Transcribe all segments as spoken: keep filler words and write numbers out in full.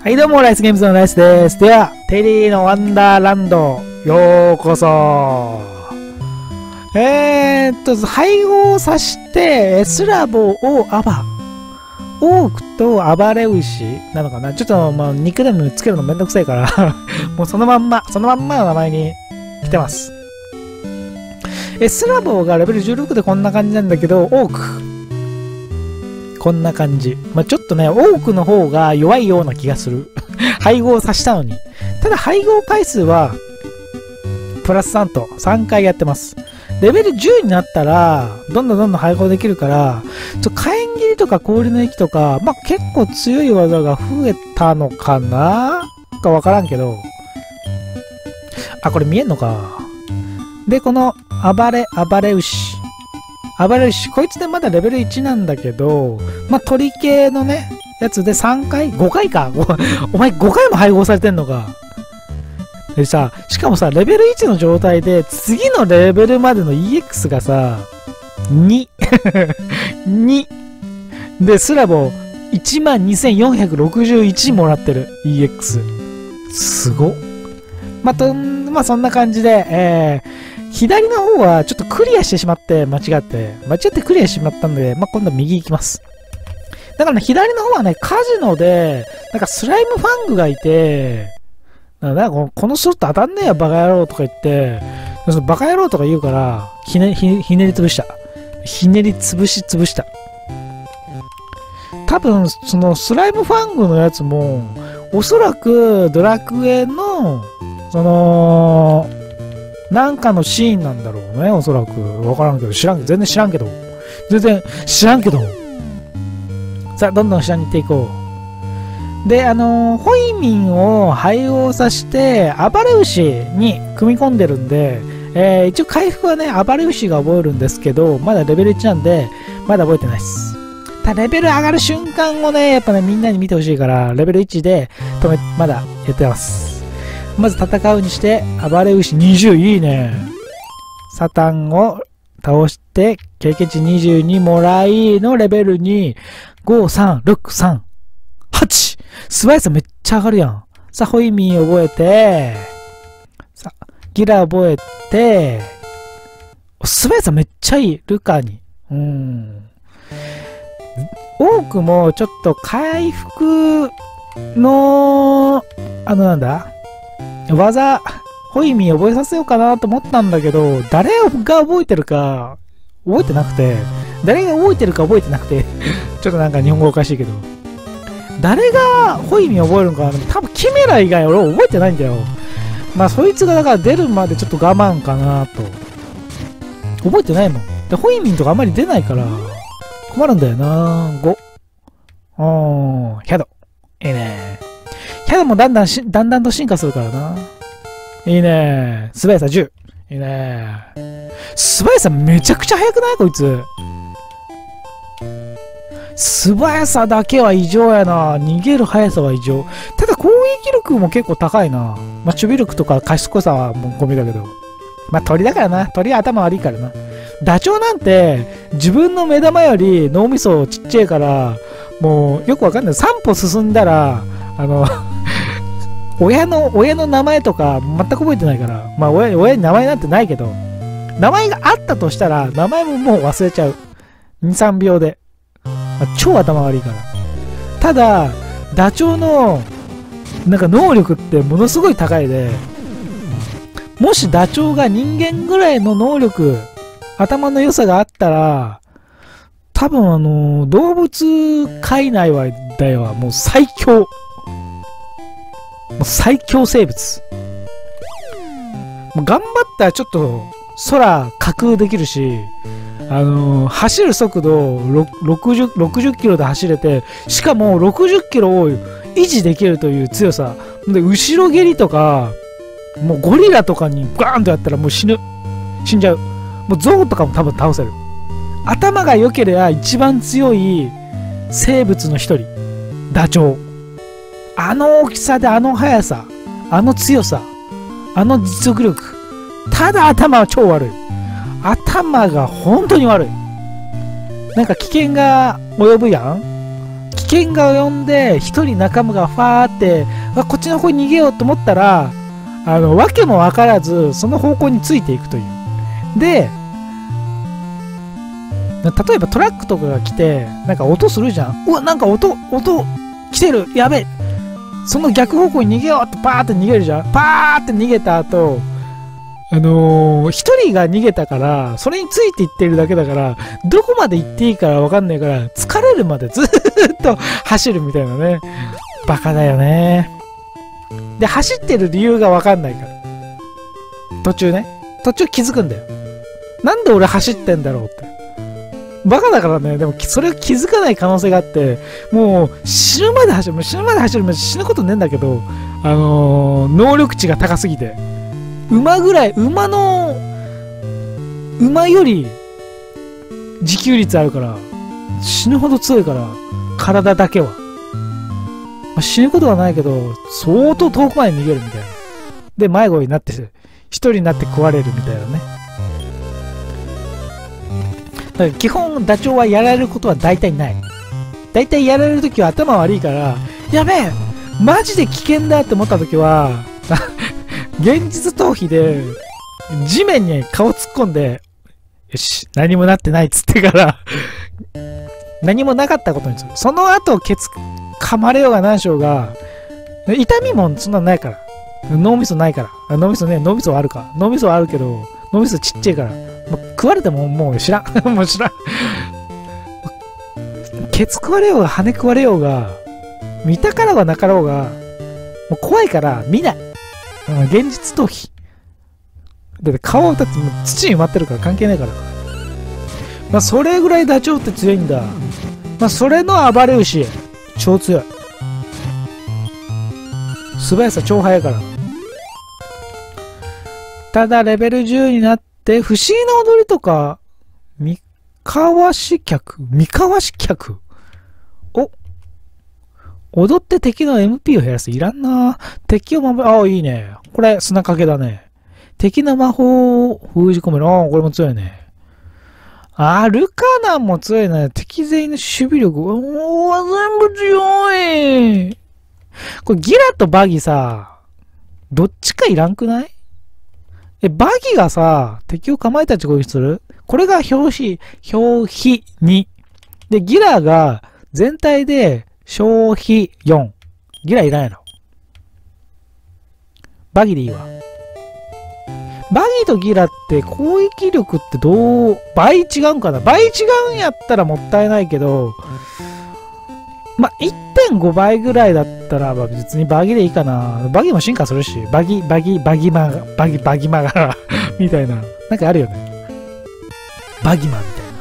はい、どうも、ライスゲームズのライスです。では、テリーのワンダーランド、ようこそ。えーっと、配合さして、スラボをアバ。オークと暴れ牛なのかな。ちょっと、まあ、ニックネームつけるのめんどくさいから、もうそのまんま、そのまんまの名前に来てます。え、スラボがレベルじゅうろくでこんな感じなんだけど、オーク。こんな感じ。まあ、ちょっとね、多くの方が弱いような気がする。配合させたのに。ただ配合回数は、プラスさんとさんかいやってます。レベルじゅうになったら、どんどんどんどん配合できるから、ちょ火炎切りとか氷の息とか、まあ、結構強い技が増えたのかなかわからんけど。あ、これ見えんのか。で、この、暴れ、暴れ牛。暴れ牛。こいつでまだレベルいちなんだけど、まあ、鳥系のね、やつでさんかい ?ご 回か。お前ごかいも配合されてんのか。でさ、しかもさ、レベルいちの状態で、次のレベルまでの イーエックス がさ、に。に。で、スラボ、いちまんにせんよんひゃくろくじゅういち もらってる。イーエックス。すご。まあ、と、まあ、そんな感じで、えー、左の方はちょっとクリアしてしまって、間違って。間違ってクリアしてしまったので、まあ、今度は右行きます。だからね、左の方はね、カジノで、なんかスライムファングがいて、なんかこのスロット当たんねえよ、バカ野郎とか言って、そのバカ野郎とか言うから、ひね、ひ、ひねり潰した。ひねり潰し潰した。多分、そのスライムファングのやつも、おそらくドラクエの、その、なんかのシーンなんだろうね、おそらく。わからんけど、知らんけど、全然知らんけど。全然知らんけど。さあ、どんどん下に行っていこう。で、あのー、ホイミンを配合させて、暴れ牛に組み込んでるんで、えー、一応回復はね、暴れ牛が覚えるんですけど、まだレベルいちなんで、まだ覚えてないです。ただ、レベル上がる瞬間をね、やっぱね、みんなに見てほしいから、レベルいちで止め、まだやってます。まず戦うにして、暴れ牛にじゅう、いいね。サタンを倒して、経験値にじゅうにもらいのレベルに、ご、さん、ろく、さん、はち! 素早さめっちゃ上がるやん。さあ、ホイミン覚えて、さあ、ギラ覚えて、素早さめっちゃいい。ルカに。うん。多くもちょっと回復の、あのなんだ技、ホイミン覚えさせようかなと思ったんだけど、誰が覚えてるか覚えてなくて、誰が覚えてるか覚えてなくて、ちょっとなんか日本語おかしいけど、誰がホイミン覚えるのか、多分キメラ以外俺覚えてないんだよ。まあそいつがだから出るまでちょっと我慢かなと。覚えてないもん。で、ホイミンとかあんまり出ないから困るんだよな。ご。おー、ヒャド。いいね。ヒャドもだんだんし、だんだんと進化するからな。いいね。素早さじゅう。いいね。素早さめちゃくちゃ速くないこいつ。素早さだけは異常やな。逃げる速さは異常。ただ攻撃力も結構高いな。まあ、守備力とか賢さはもうゴミだけど。まあ、鳥だからな。鳥は頭悪いからな。ダチョウなんて自分の目玉より脳みそちっちゃいから、もうよくわかんない。さん歩進んだら、あの、親の、親の名前とか全く覚えてないから。まあ、親、親に名前なんてないけど、名前があったとしたら、名前ももう忘れちゃう。に、さんびょうで。まあ、超頭悪いから。ただ、ダチョウの、なんか能力ってものすごい高いで、もしダチョウが人間ぐらいの能力、頭の良さがあったら、多分あの、動物界内は、だよ、もう最強。もう最強生物。もう頑張ったらちょっと空架空できるし、あのー、走る速度ろくじゅう、ろくじゅっキロで走れて、しかもろくじゅっキロを維持できるという強さ。で、後ろ蹴りとか、もうゴリラとかにガーンとやったらもう死ぬ。死んじゃう。もうゾウとかも多分倒せる。頭が良ければ一番強い生物の一人。ダチョウ。あの大きさであの速さ、あの強さ、あの実力力。ただ頭は超悪い。頭が本当に悪い。なんか危険が及ぶやん。危険が及んで、一人仲間がファーって、あ、こっちの方に逃げようと思ったら、あの、わけもわからず、その方向についていくという。で、例えばトラックとかが来て、なんか音するじゃん。うわ、なんか音、音、来てる、やべえ。その逆方向に逃げようってパーって逃げるじゃん。パーって逃げた後、あのー、一人が逃げたから、それについていってるだけだから、どこまで行っていいからわかんないから、疲れるまでずーっと走るみたいなね。バカだよね。で、走ってる理由がわかんないから。途中ね。途中気づくんだよ。なんで俺走ってんだろうって。バカだからね。でも、それを気づかない可能性があって、もう、死ぬまで走る。もう死ぬまで走る。死ぬことねえんだけど、あのー、能力値が高すぎて。馬ぐらい、馬の、馬より、持久率あるから、死ぬほど強いから、体だけは。まあ、死ぬことはないけど、相当遠くまで逃げるみたいな。で、迷子になって、一人になって食われるみたいなね。だから基本、ダチョウはやられることは大体ない。大体やられるときは頭悪いから、やべえマジで危険だって思ったときは、現実逃避で、地面に顔突っ込んで、よし、何もなってないっつってから何もなかったことにする。その後、ケツ、噛まれようが何しようが、痛みもそんなのないから。脳みそないから。脳みそね、脳みそはあるか。脳みそはあるけど、脳みそちっちゃいから。もう食われてももう知らん。もう知らん。ケツ食われようが、羽食われようが、見たからはなかろうが、もう怖いから見ない。現実逃避。だって顔だってもう土に埋まってるから関係ないから。まあそれぐらいダチョウって強いんだ。まあそれの暴れ牛。超強い。素早さ超速いから。ただレベルじゅうになって不思議な踊りとか、三河し客三河し客お踊って敵の エムピー を減らす。いらんな。敵を守る。ああ、いいね。これ、砂かけだね。敵の魔法を封じ込める。ああ、これも強いね。あ、ルカナンも強いね。敵全員の守備力。おー、全部強い。これ、ギラとバギさ、どっちかいらんくない？え、バギがさ、敵を構えたち攻撃する？これが表紙、表皮に。で、ギラが全体で、消費よん。ギラいらんやろ。バギでいいわ。バギとギラって攻撃力ってどう、倍違うんかな？倍違うんやったらもったいないけど、ま、いってんご 倍ぐらいだったら、まあ、別にバギでいいかな。バギも進化するし、バギ、バギ、バギマガ、バギ、バギマガみたいな。なんかあるよね。バギマみたいな。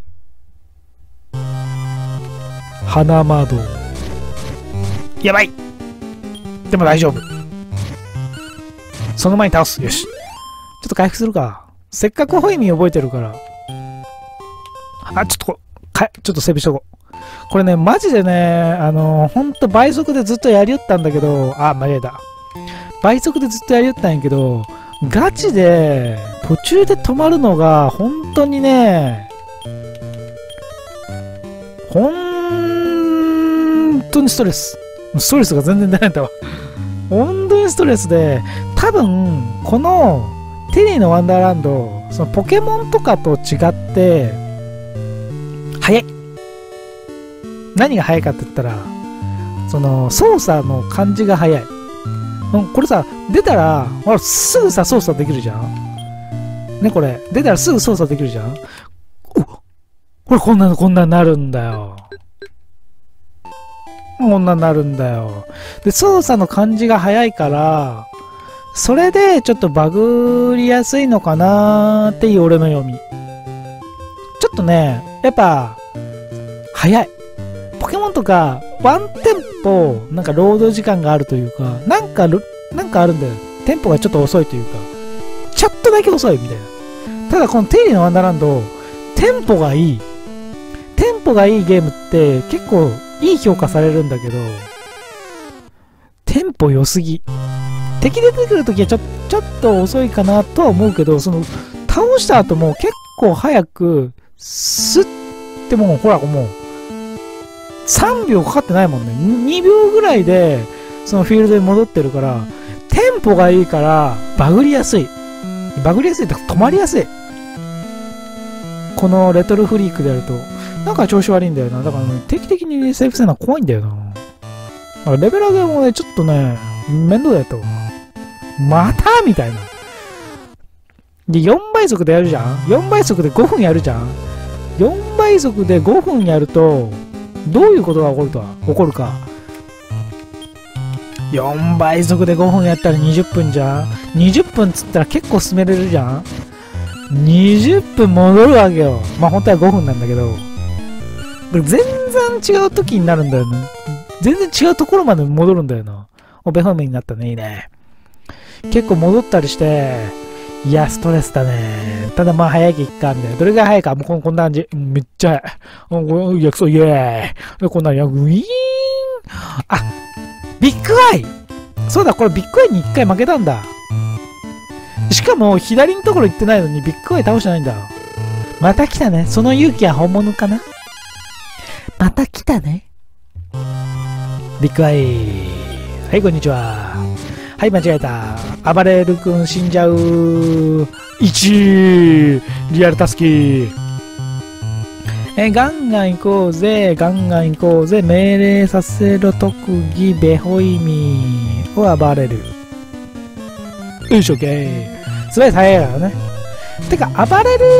花窓。やばい！でも大丈夫。その前に倒す。よし。ちょっと回復するか。せっかくホイミ覚えてるから。あ、ちょっとこ、か、ちょっと整備しとこう。これね、マジでね、あのー、ほんと倍速でずっとやりよったんだけど、あ、間違えた。倍速でずっとやりよったんやけど、ガチで、途中で止まるのが、本当にね、ほんとにストレス。ストレスが全然出ないんだわ。本当にストレスで、多分、この、テリーのワンダーランド、そのポケモンとかと違って、早い。何が早いかって言ったら、その、操作の感じが早い。これさ、出たら、ほら、すぐさ、操作できるじゃん。ね、これ。出たらすぐ操作できるじゃん。おっ、これこんなのこんなになるんだよ。こんなになるんだよ。で、操作の感じが早いから、それでちょっとバグりやすいのかなーっていう俺の読み。ちょっとね、やっぱ、早い。ポケモンとか、ワンテンポ、なんかロード時間があるというか、なんか、なんかあるんだよ。テンポがちょっと遅いというか、ちょっとだけ遅いみたいな。ただこのテイリーのワンダーランド、テンポがいい。テンポがいいゲームって結構いい評価されるんだけど、テンポ良すぎ。敵出てくるときはちょ、ちょっと遅いかなとは思うけど、その、倒した後も結構早く、スッてもう、ほら、もう、 さんびょうかかってないもんね。にびょうぐらいで、そのフィールドに戻ってるから、テンポがいいから、バグりやすい。バグりやすいって止まりやすい。このレトロフリークでやると、なんか調子悪いんだよな。だから、ね、定期的にセーフするのは怖いんだよな。だからレベル上げもね、ちょっとね、面倒だったわ。またみたいな。で、よんばい速でやるじゃん ?よん 倍速でごふんやるじゃん ?よん 倍速でごふんやると、どういうことが起こるとは起こるか。よんばい速でごふんやったらにじゅっぷんじゃん ?にじゅっぷんつったら結構進めれるじゃん ?にじゅっぷん戻るわけよ。まあ本当はごふんなんだけど。全然違う時になるんだよね。全然違うところまで戻るんだよな。おべほめになったね。いいね。結構戻ったりして、いや、ストレスだね。ただまあ早いけいっか、みたいな。どれが早いか、もうこんこんな感じ。めっちゃ早い。いや、そう、イェーイ。で、こんなに、ウィーン。あ、ビッグアイ。そうだ、これビッグアイにいっかい負けたんだ。しかも、左のところ行ってないのにビッグアイ倒してないんだ。また来たね。その勇気は本物かな。また来たね。ビッグアイ。はい、こんにちは。はい、間違えた。暴れる君死んじゃう。いちリアルタスキ。え、ガンガン行こうぜ。ガンガン行こうぜ。命令させろ特技、ベホイミを暴れる。よいしょ、オッケー。すごい早いからね。てか、暴れる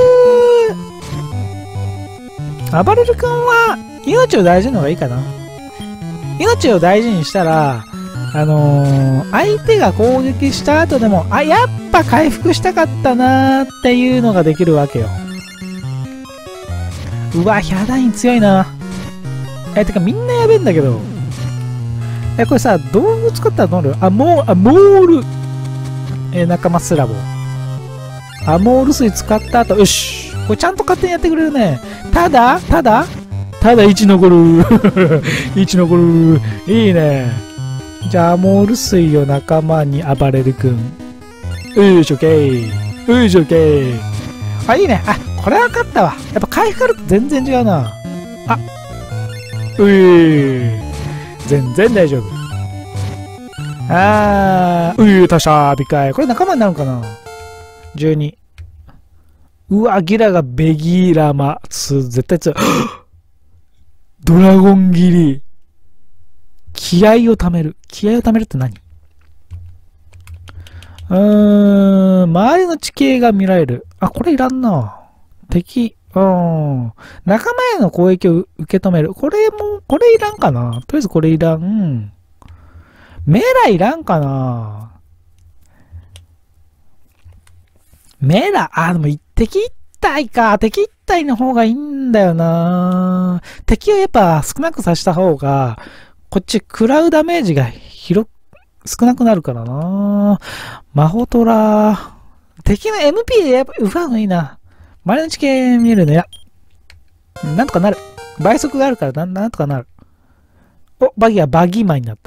暴れる君は、命を大事にの方がいいかな。命を大事にしたら、あのー、相手が攻撃した後でも、あ、やっぱ回復したかったなーっていうのができるわけよ。うわ、ヒャダイン強いな。え、てかみんなやべえんだけど。え、これさ、道具使ったらどうなる？あ、モー、あ、モール。え、仲間スラボ。あ、モール水使った後、よし。これちゃんと勝手にやってくれるね。ただ、ただ、ただいち残る。いち残る。いいね。じゃあ、モール水を仲間に暴れるくん。よいしょけー。よいしょけー。あ、いいね。あ、これは勝ったわ。やっぱ回復あると全然違うな。あ、うい。全然大丈夫。あー、うい、達者、びっかい。これ仲間になるのかな ?じゅうに。うわ、ギラがベギラマ。つ、絶対強い。ドラゴン切り。気合を貯める。気合を貯めるって何？うーん、周りの地形が見られる。あ、これいらんな。敵、うん。仲間への攻撃を受け止める。これも、これいらんかな。とりあえずこれいらん。メラいらんかな。メラ、あ、でも敵一体か。敵一体の方がいいんだよな。敵をやっぱ少なくさせた方が、こっち食らうダメージが広、少なくなるからな。魔法トラ。敵の エムピー でやっぱ奪うのいいな。周りの地形見えるね。や。なんとかなる。倍速があるからな、なんとかなる。お、バギーはバギーマンになった。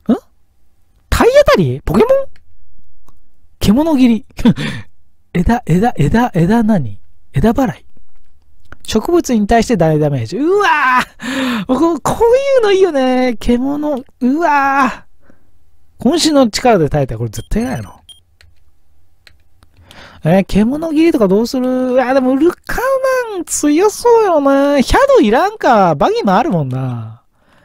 ん体当たりポケモン獣切り。枝、枝、枝、枝何枝払い。植物に対して大ダメージ。うわぁこ, こういうのいいよね。獣。うわぁ渾身の力で耐えたらこれ絶対ないの。えー、獣切りとかどうする？いや、でもルカナン強そうよな。ヒャドいらんか。バギーもあるもんな。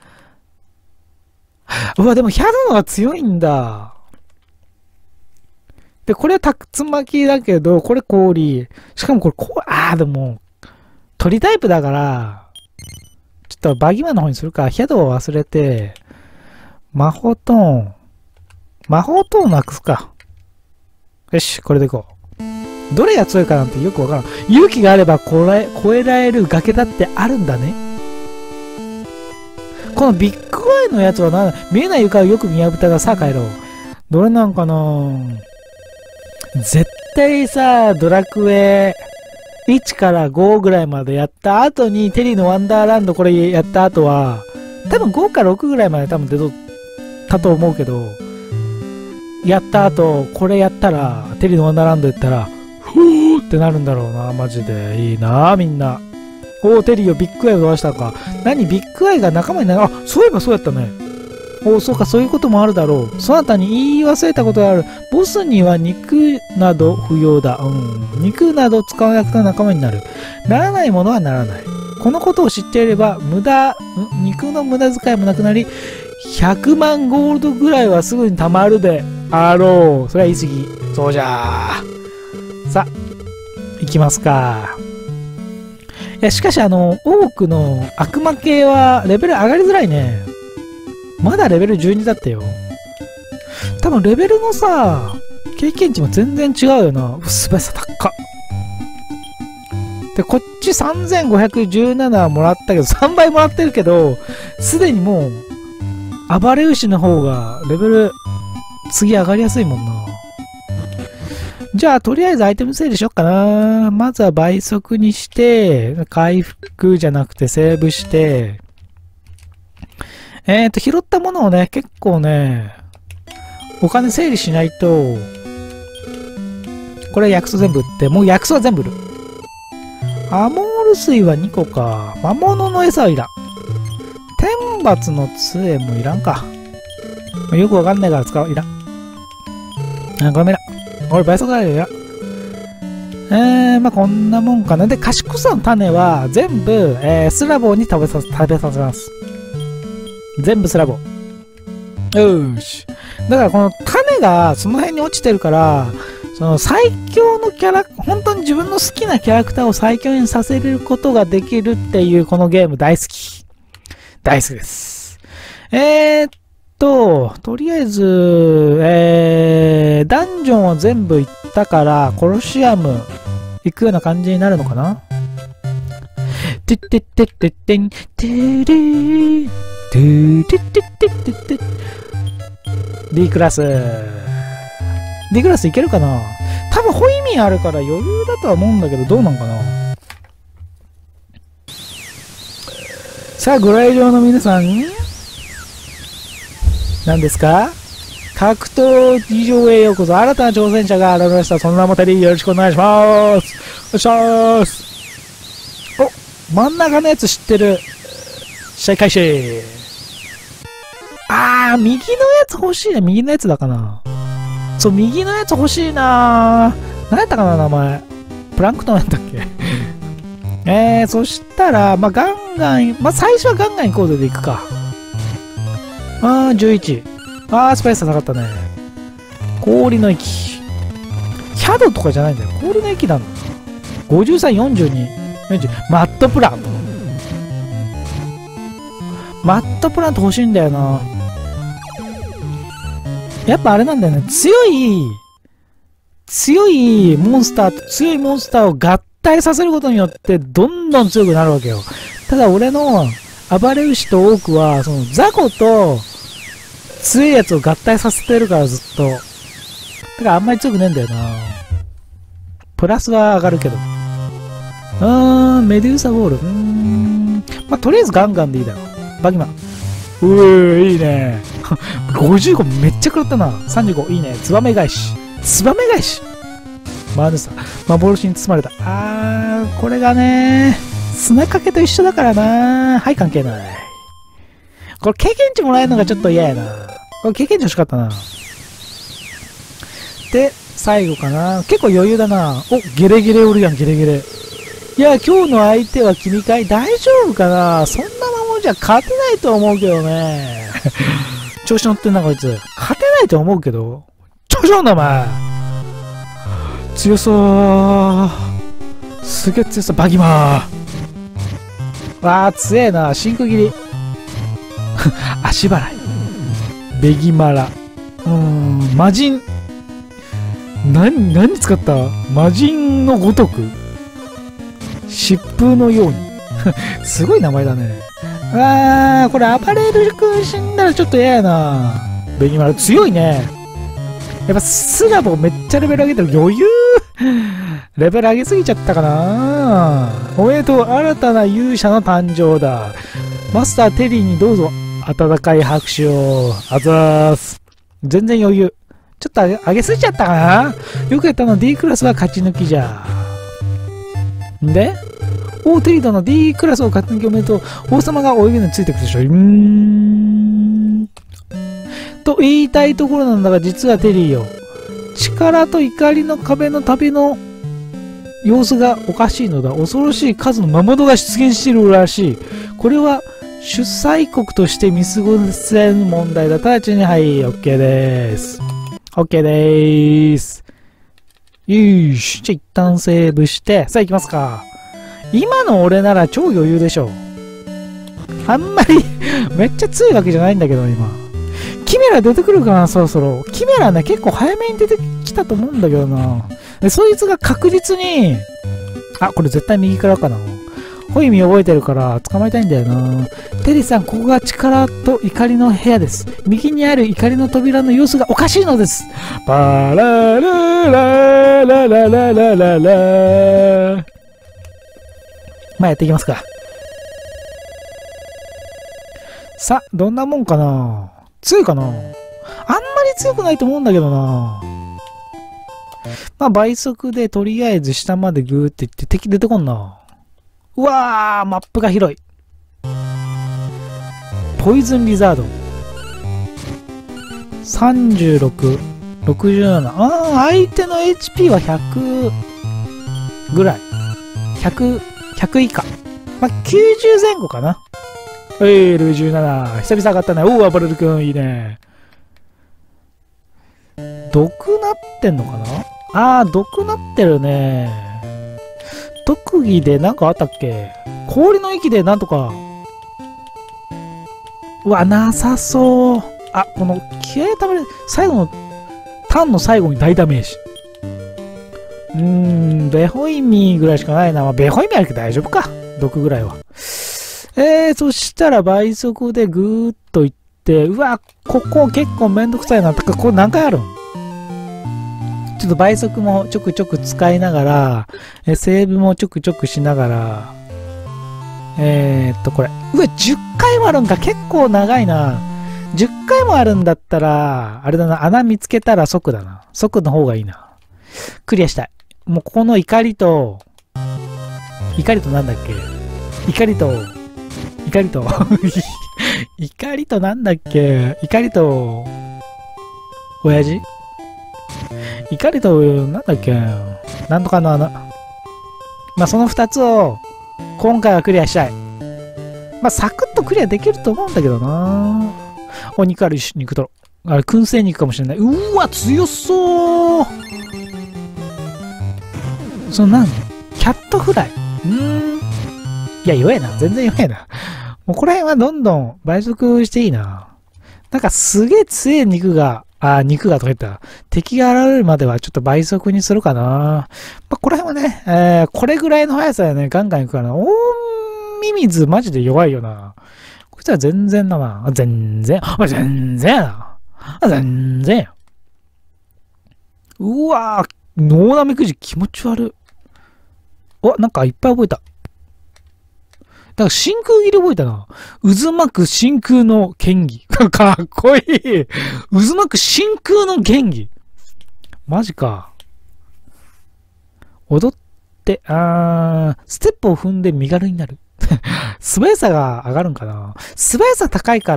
うわ、でもヒャドの方が強いんだ。で、これはタクツ巻きだけど、これ氷。しかもこれこう、あーでも、鳥タイプだから、ちょっとバギマンの方にするか。ヒャドを忘れて、魔法トーン。魔法トーンなくすか。よし、これでいこう。どれが強いかなんてよくわからん。勇気があればこれ越えられる崖だってあるんだね。このビッグアイのやつはな、見えない床をよく見破ったが、さあ帰ろう。どれなんかな。絶対さ、ドラクエいちからごぐらいまでやった後に、テリーのワンダーランドこれやった後は、多分ごかろくぐらいまで多分出とったと思うけど、やった後、これやったら、テリーのワンダーランドやったら、ふーってなるんだろうな、マジで。いいなみんな。 おお、テリーよ、ビッグアイを飛ばしたか。何、ビッグアイが仲間になる。あ、そういえばそうやったね。おお、そうか、そういうこともあるだろう。そなたに言い忘れたことがある。ボスには肉など不要だ。うん。肉など使わなくて仲間になる。ならないものはならない。このことを知っていれば、無駄、ん肉の無駄遣いもなくなり、ひゃくまんゴールドぐらいはすぐに貯まるであろう。それは言い過ぎ。そうじゃー。さあ、行きますか。いや、しかしあの、多くの悪魔系はレベル上がりづらいね。まだレベルじゅうにだったよ。多分レベルのさ、経験値も全然違うよな。素早さ高っ。で、こっちさんぜんごひゃくじゅうななもらったけど、さんばいもらってるけど、すでにもう、暴れ牛の方がレベル、次上がりやすいもんな。じゃあ、とりあえずアイテム整理しよっかな。まずは倍速にして、回復じゃなくてセーブして、えーと、拾ったものをね、結構ね、お金整理しないと、これ薬草全部売って、もう薬草は全部売る。アモール水はにこか。魔物の餌はいらん。天罰の杖もいらんか。よくわかんないから使う。いらん。あ、これもいらん。俺倍速だよ。いらん。えー、まあ、こんなもんかな。で、賢さの種は全部、えー、スラボーに食べさせ、食べさせます。全部スラボ。よーし。だからこの種がその辺に落ちてるから、その最強のキャラ、本当に自分の好きなキャラクターを最強にさせることができるっていうこのゲーム大好き。大好きです。えーっと、とりあえず、えー、ダンジョンは全部行ったから、コロシアム行くような感じになるのかな？てってってってってん、てれー。トゥーテッテッテッテッテッ D クラス D クラスいけるかな。多分ホイミあるから余裕だとは思うんだけど、どうなんかな。さあ、ご来場の皆さん、何ですか？格闘技場へようこそ。新たな挑戦者が現れました。その名もテリー、よろしくお願いします。お願いします。お、真ん中のやつ知ってる。試合開始。あー、右のやつ欲しいな。右のやつだかな。そう、右のやつ欲しいな。何やったかな、名前。プランクトンやったっけえー、そしたら、まあ、ガンガン、まあ、最初はガンガン行こうぜで行くか。あー、じゅういち。あー、スパイス高かったね。氷の駅。キャドとかじゃないんだよ。氷の駅なんだ。ごじゅうさん、よんじゅうに。よんじゅう。マットプラン。マットプラント欲しいんだよな。やっぱあれなんだよね。強い、強いモンスターと強いモンスターを合体させることによってどんどん強くなるわけよ。ただ俺の暴れ牛とオークは、その雑魚と強いやつを合体させてるからずっと。だからあんまり強くねえんだよな。プラスは上がるけど。うーん、メデューサボール。うーん。まあ、とりあえずガンガンでいいだろう。バギマン。うー、いいね。ごじゅうごめっちゃ食らったな。さんじゅうご、いいね。ツバメ返し。ツバメ返しマヌサ。幻に包まれた。あー、これがね、砂かけと一緒だからな。はい、関係ない。これ経験値もらえるのがちょっと嫌やな。これ経験値欲しかったな。で、最後かな。結構余裕だな。お、ゲレゲレおるやん、ゲレゲレ。いや、今日の相手は君かい？大丈夫かな？そんなままじゃ勝てないと思うけどね。調子乗ってんな、こいつ。勝てないと思うけど。調子乗んな、お前。強そう。すげえ強そう。バギマー。わあ、強えな。シンク切り。足払い。ベギマラ。うーん、魔人。何、何使った魔人のごとく。疾風のように。すごい名前だね。あー、これ暴れる君死んだらちょっと嫌やな。ベギマラ強いね。やっぱスラボめっちゃレベル上げてる。余裕レベル上げすぎちゃったかな。おめでとう。新たな勇者の誕生だ。マスターテリーにどうぞ温かい拍手を。あざーす。全然余裕。ちょっと上げ、上げすぎちゃったかな。よくやったの D クラスは勝ち抜きじゃ。んでおー、テリーだな。D クラスを勝手におめでとう。王様が泳ぎについてくるでしょ。うーん。と言いたいところなんだが、実はテリーよ。力と怒りの壁の旅の様子がおかしいのだ。恐ろしい数の魔物が出現しているらしい。これは主催国として見過ごせぬ問題だ。直ちに、はい、OK です。OK でーす。よーし。じゃあ一旦セーブして、さあ行きますか。今の俺なら超余裕でしょ。あんまりめっちゃ強いわけじゃないんだけど、今。キメラ出てくるかな、そろそろ。キメラね、結構早めに出てきたと思うんだけどな。で、そいつが確実に、あ、これ絶対右からかな。ホイミ覚えてるから捕まえたいんだよな。テリーさん、ここが力と怒りの部屋です。右にある怒りの扉の様子がおかしいのです。パラララララララララ。まあ、やっていきますか。さあ、どんなもんかな。強いかな。あんまり強くないと思うんだけどな。まあ、倍速でとりあえず下までグーっていって敵出てこんな。うわー、マップが広い。ポイズンリザード。さんじゅうろく、ろくじゅうなな。ああ、相手の エイチピー はひゃくぐらい。ひゃく、ひゃく以下。まあ、きゅうじゅうぜん後かな。えー、ろくじゅうなな。久々上がったね。おー、アバレル君、いいね。毒なってんのかな。あー、毒なってるね。特技でなんかあったっけ。氷の息でなんとか。うわ、なさそう。あ、この気合ためる、最後の、ターンの最後に大ダメージ。うーん、ベホイミーぐらいしかないな。まあ、ベホイミーあるけど大丈夫か。毒ぐらいは。えー、そしたら倍速でぐーっといって、うわ、ここ結構めんどくさいな。てか、これ何回あるん？ちょっと倍速もちょくちょく使いながら、えセーブもちょくちょくしながら、えー、っと、これ。うわ、じゅっかいもあるんか。結構長いな。じゅっかいもあるんだったら、あれだな、穴見つけたら即だな。即の方がいいな。クリアしたい。もうここの怒りと、怒りとなんだっけ？怒りと、怒りと、怒りとなんだっけ？怒りと、親父？怒りと、なんだっけ？なんとかの穴。まあ、その二つを、今回はクリアしたい。まあ、サクッとクリアできると思うんだけどな。お、肉あるし、肉とろ。あれ、燻製肉かもしれない。うわ、強そう。そのなんキャットフライ。うーん。いや、弱えな。全然弱えな。もうこの辺はどんどん倍速していいな。なんかすげえ強い肉が、あ、肉がとか言った。敵が現れるまではちょっと倍速にするかな。まあ、この辺はね、えー、これぐらいの速さでね、ガンガンいくからな。大ミミズマジで弱いよな。こいつは全然だな。全然。あ、全然やな。あ、全然や。うわぁ、ノーナメクジ気持ち悪い。お、なんかいっぱい覚えた。なんか真空切り覚えたな。渦巻く真空の剣技。かっこいい。渦巻く真空の剣技。マジか。踊って、あー、ステップを踏んで身軽になる。素早さが上がるんかな。素早さ高いから、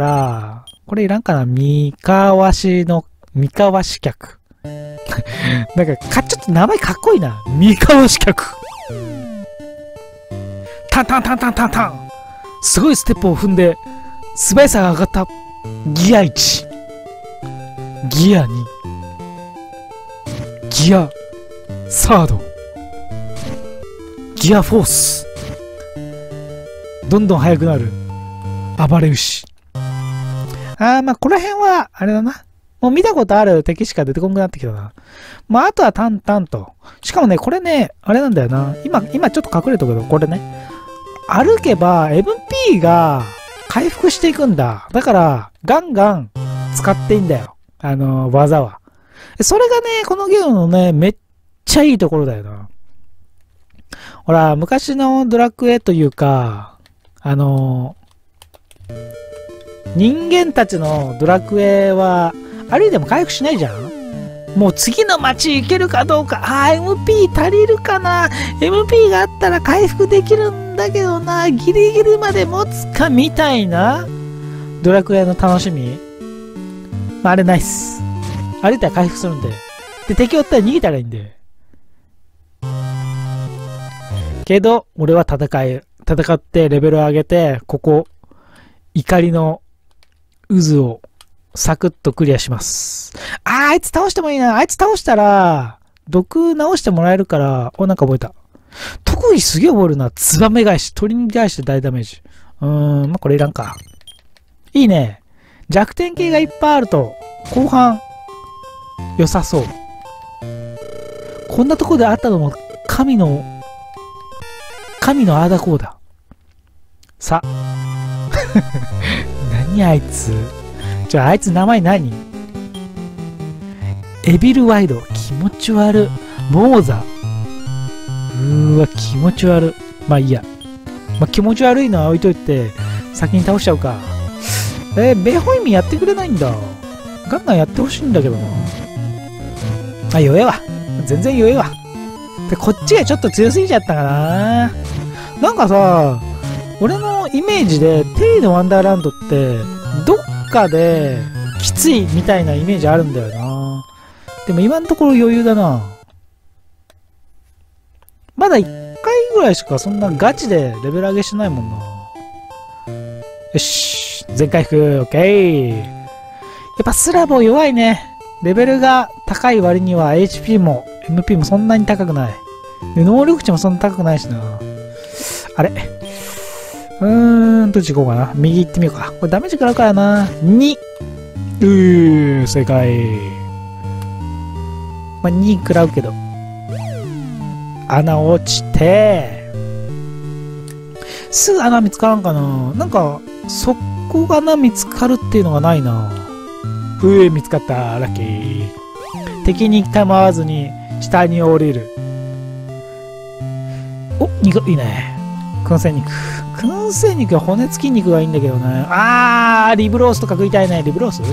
これいらんかな。三河しの、三河し客。なんか、か、ちょっと名前かっこいいな。三河し客。タンタンタンタンタンタン。すごいステップを踏んで、素早さが上がった。ギアいち。ギアに。ギアサード。ギアフォース。どんどん速くなる。暴れ牛。あー、まあ、この辺は、あれだな。もう見たことある敵しか出てこなくなってきたな。まあ、あとはタンタンと。しかもね、これね、あれなんだよな。今、今ちょっと隠れたけど、これね。歩けば エムピー が回復していくんだ。だから、ガンガン使っていいんだよ。あのー、技は。それがね、このゲームのね、めっちゃいいところだよな。ほら、昔のドラクエというか、あのー、人間たちのドラクエは、歩いても回復しないじゃん。もう次の街行けるかどうか。あー、エムピー 足りるかな。エムピー があったら回復できるんんだけどな、ギリギリまで持つかみたいなドラクエの楽しみ。まあ、あれないっす。歩いたら回復するんで。で、敵おったら逃げたらいいんで。けど、俺は戦い、戦ってレベル上げて、ここ、怒りの渦をサクッとクリアします。あー、あいつ倒してもいいな。あいつ倒したら、毒直してもらえるから、お、なんか覚えた。特技すげえ覚えるな。ツバメ返し。鳥に対して大ダメージ。うーん、まあ、これいらんか。いいね。弱点系がいっぱいあると、後半、良さそう。こんなとこであったのも、神の、神のあーだこうだ。さ。何あいつ。じゃあ、あいつ名前何？エビルワイド。気持ち悪。モーザ。うーわ、気持ち悪。まあいいや。まあ気持ち悪いのは置いといて、先に倒しちゃうか。えー、ベホイミやってくれないんだ。ガンガンやってほしいんだけどな。あ、弱えわ。全然弱えわ。で、こっちがちょっと強すぎちゃったかな。なんかさ、俺のイメージで、テイのワンダーランドって、どっかで、きついみたいなイメージあるんだよな。でも今のところ余裕だな。まだいっかいぐらいしかそんなガチでレベル上げしてないもんな。よし。全回復、オッケー。やっぱスラボ弱いね。レベルが高い割には エイチピー も エムピー もそんなに高くない。で能力値もそんな高くないしな。あれうーん、どっち行こうかな。右行ってみようか。これダメージ食らうからな。に。うー、正解。まあ、に食らうけど。穴落ちて、すぐ穴見つからんかな。なんか、速攻穴見つかるっていうのがないな。うー、見つかった。ラッキー。敵に構わずに下に降りる。お、肉、いいね。燻製肉。燻製肉は骨付き肉がいいんだけどね。あー、リブロースとか食いたいね。リブロース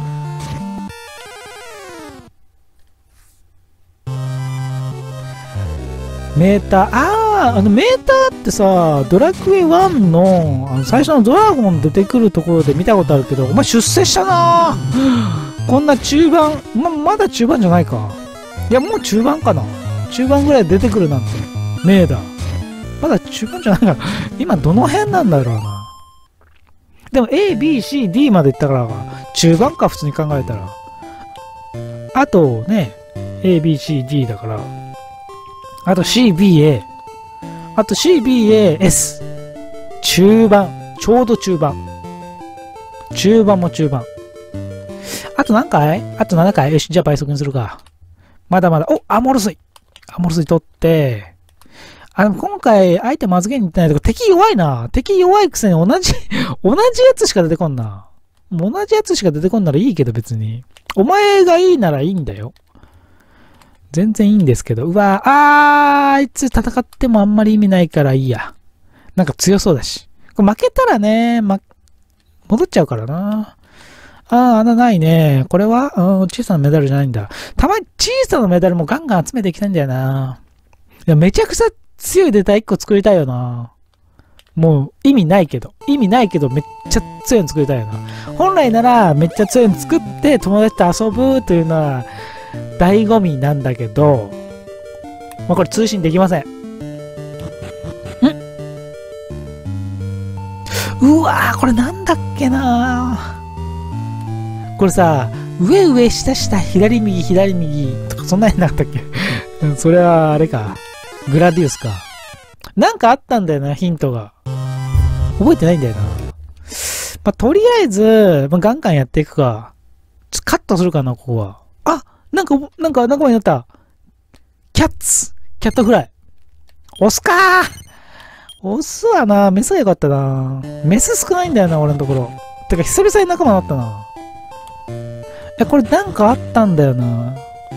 メーター、あー、あのメーターってさ、ドラクエワンの、あの最初のドラゴン出てくるところで見たことあるけど、お前出世したなこんな中盤、ま、まだ中盤じゃないか。いや、もう中盤かな。中盤ぐらい出てくるなんて。メーダー。まだ中盤じゃないか。今どの辺なんだろうな。でも A、B、C、D までいったから、中盤か普通に考えたら。あとね、A、B、C、D だから、あと シービーエー。あと シービーエーエス。中盤。ちょうど中盤。中盤も中盤。あと何回あとななかいよし、じゃあ倍速にするか。まだまだ。おアモル水アモル水取って。あ、でも今回、アイテム預けに行ってないとこ、敵弱いな。敵弱いくせに同じ、同じやつしか出てこんな。同じやつしか出てこんならいいけど別に。お前がいいならいいんだよ。全然いいんですけど。うわあー、あいつ戦ってもあんまり意味ないからいいや。なんか強そうだし。これ負けたらね、ま、戻っちゃうからな。あー、穴ないね。これは、うん、小さなメダルじゃないんだ。たまに小さなメダルもガンガン集めていきたいんだよな。いや、めちゃくちゃ強いデータいっこ作りたいよな。もう意味ないけど。意味ないけどめっちゃ強いの作りたいよな。本来ならめっちゃ強いの作って友達と遊ぶというのは醍醐味なんだけど、まあこれ通信できません。んうわー、これなんだっけなー。これさ、上上下下左右左右とかそんなになかったっけそれはあれか。グラディウスか。なんかあったんだよな、ヒントが。覚えてないんだよな。まあ、とりあえず、まあ、ガンガンやっていくか。ちょっとカットするかな、ここは。あ、なんか、なんか仲間になった。キャッツ。キャットフライ。オスかー。オスはな、メスがよかったな。メス少ないんだよな、俺のところ。てか、久々に仲間になったな。え、これなんかあったんだよな。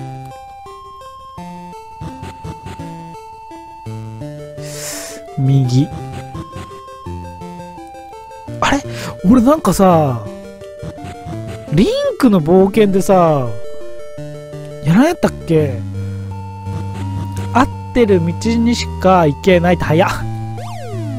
右。あれ俺なんかさ、リンクの冒険でさ、やらんやったっけ？合ってる道にしか行けないって早っ。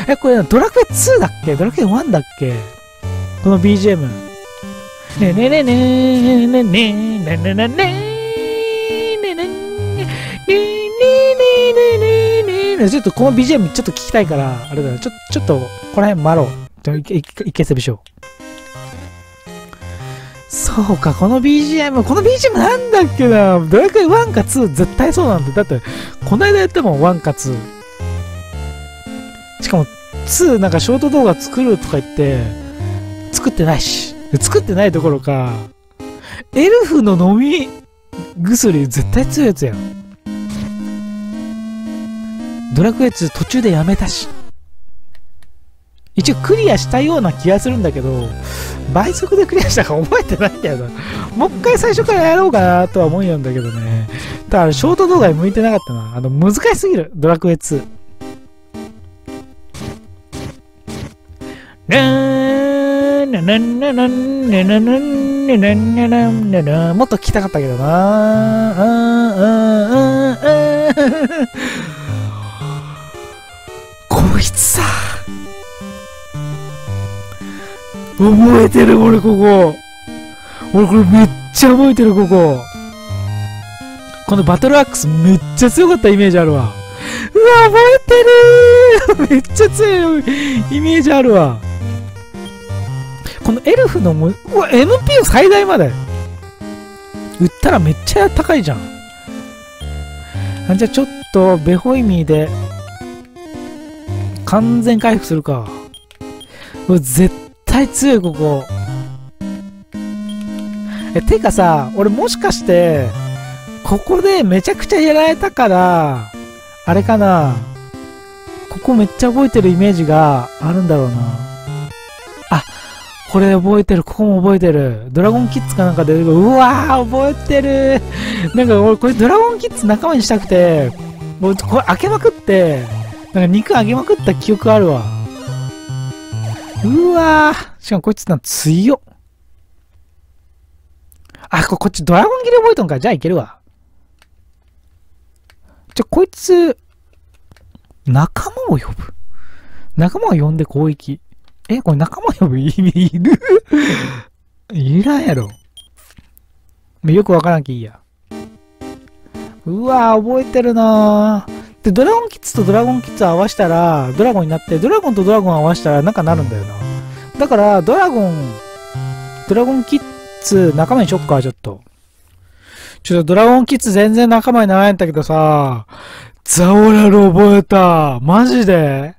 え、これドラクエツーだっけ？ドラクエワンだっけ？この ビージーエム。ねねねねねねねねねねねねねね。ちょっとこの ビージーエム ちょっと聞きたいから、あれだ、ちょ、ちょっと、この辺回ろう。じゃあ、いけ、いけ、いけせびしょう。そうか、この ビージーエム、この ビージーエム なんだっけな。ドラクエワンかツー絶対そうなんだ。だって、この間やってもワンかツー。しかも、ツーなんかショート動画作るとか言って、作ってないし。作ってないどころか、エルフの飲み薬絶対強いやつやん。ドラクエツー途中でやめたし。一応クリアしたような気がするんだけど、倍速でクリアしたか覚えてないんだよな。もう一回最初からやろうかなとは思うんだけどね。ただ、ショート動画に向いてなかったな。あの、難しすぎる。ドラクエツー。なーななななななななななな。もっと聞きたかったけどな。あーあーあーあー。こいつさ。覚えてる俺ここ。俺これめっちゃ覚えてるここ。このバトルアックスめっちゃ強かったイメージあるわ。うわ、覚えてるーめっちゃ強いイメージあるわ。このエルフのも、うわ、エムピー 最大まで売ったらめっちゃ高いじゃん。あ、じゃあちょっとベホイミーで完全回復するか。うわ、絶対強いここ。え、てかさ、俺もしかしてここでめちゃくちゃやられたからあれかな、ここめっちゃ覚えてるイメージがあるんだろうな。あ、これ覚えてる。ここも覚えてる。ドラゴンキッズかなんか出てくる。うわー、覚えてる。なんか俺これドラゴンキッズ仲間にしたくて、もうこれ開けまくってなんか肉あげまくった記憶あるわ。うわー、しかもこいつなん強っ。あ、こ、こっちドラゴン切り覚えとんか。じゃあいけるわ。じゃ、こいつ、仲間を呼ぶ。仲間を呼んで攻撃。え、これ仲間呼ぶ意味いるいらんやろ。よくわからんきゃいいや。うわー、覚えてるなー。で、ドラゴンキッズとドラゴンキッズ合わせたら、ドラゴンになって、ドラゴンとドラゴン合わせたらなんかなるんだよな。だから、ドラゴン、ドラゴンキッズ仲間にしよっか、ちょっと。ちょっとドラゴンキッズ全然仲間にならないんだけどさ、ザオラル覚えた。マジで？